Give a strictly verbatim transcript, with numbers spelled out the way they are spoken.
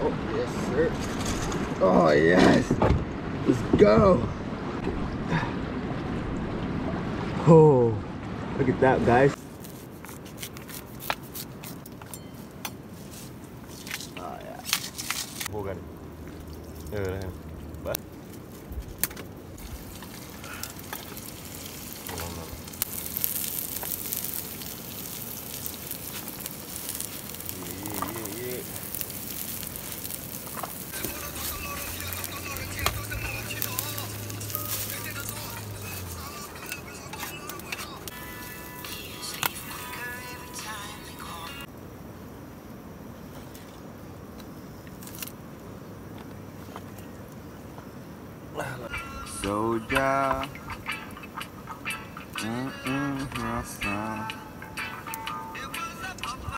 Oh, yes, sir. Oh, yes. Let's go. Oh, look at that, guys. Oh, yeah. Bukan. Eh, bah. Soja, mm -mm, rasa.